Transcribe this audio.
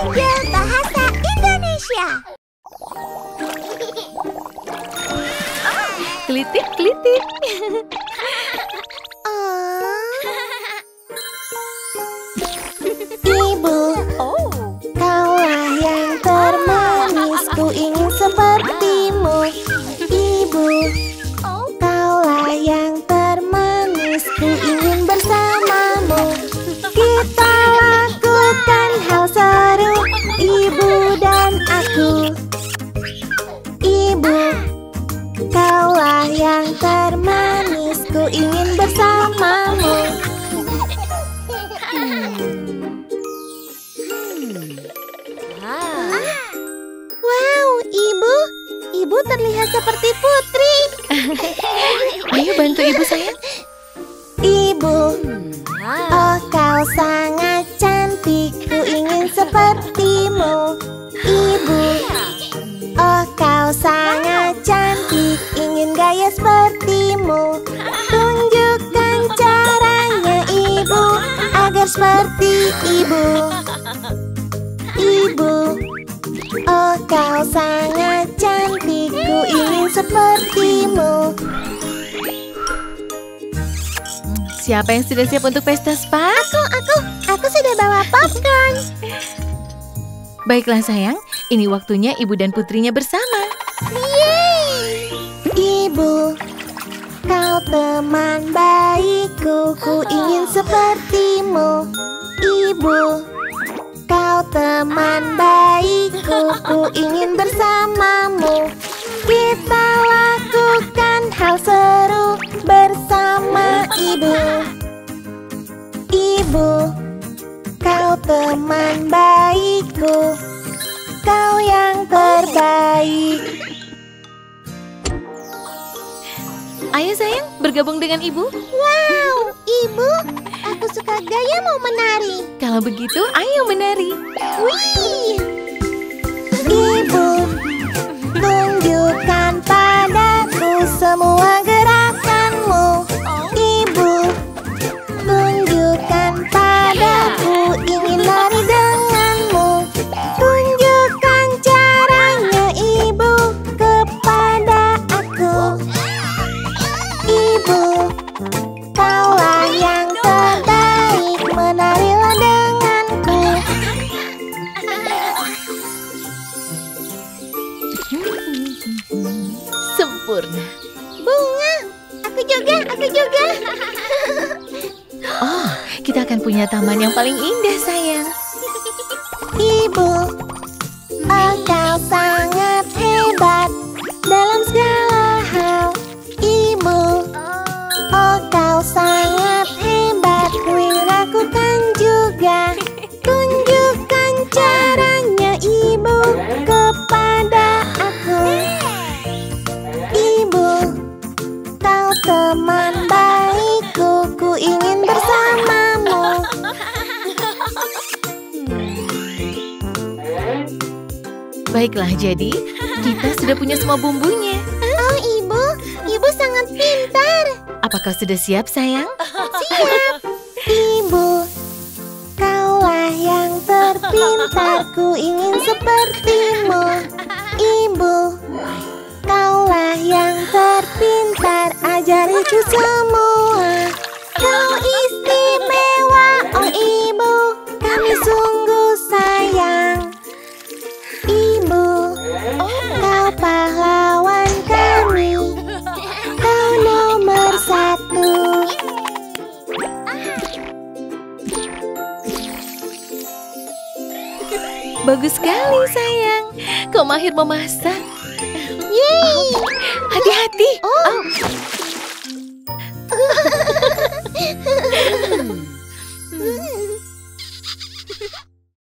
belajar bahasa Indonesia. Kelitik-kelitik. Ibu, kaulah yang termanis, ku ingin sepertimu. Ibu, kaulah yang termanis, ku ingin bersamamu. Kita lakukan hal seru, ibu dan aku. Ibu, kaulah yang termanis, ku ingin bersamamu. Wow, ibu, ibu terlihat seperti putri. Ayo bantu ibu sayang. Ibu, oh kau sangat cantik, ku ingin sepertimu. Ibu, oh kau sangat cantik, ingin gaya sepertimu. Tunjukkan caranya ibu, agar seperti ibu. Ibu, oh kau sangat cantik, ku ingin sepertimu. Siapa yang sudah siap untuk pesta spa? Aku sudah bawa popcorn. Baiklah sayang, ini waktunya ibu dan putrinya bersama. Yeay! Ibu, kau teman baikku, ku ingin sepertimu. Ibu, kau teman baikku, ku ingin bersamamu. Kita lakukan hal seru bersama ibu. Ibu, kau teman baikku, kau yang terbaik. Ayo sayang, bergabung dengan ibu. Wow, ibu, aku suka gayamu menari. Kalau begitu, ayo menari. Wih! Ibu, tunjukkan padaku semua gerakanmu. Ibu, tunjukkan padaku, ingin lari denganmu. Tunjukkan caranya ibu kepada aku. Ibu, kaulah yang terbaik, menarilah denganku. Sempurna. Bunga, aku juga. Oh, kita akan punya taman yang paling indah sayang. Ibu, oh kau sangat hebat dalam segala hal. Ibu, oh kau sangat hebat, ku ingin lakukan juga. Tunjukkan caranya ibu kepada aku. Ibu, kau teman baikku, ku ingin bersamamu. Baiklah, jadi kita sudah punya semua bumbunya. Oh ibu sangat pintar. Apakah sudah siap sayang? Siap. Ibu, kaulah yang terpintar, ku ingin sepertimu. Ibu, kaulah yang terpintar, ajariku semua. Kau istimewa, oh ibu, kami sungguh sayang. Ibu, kau pahlawan kami, kau nomor satu. Bagus sekali sayang. Kau mahir memasak. Yeay! Hati-hati. Oh,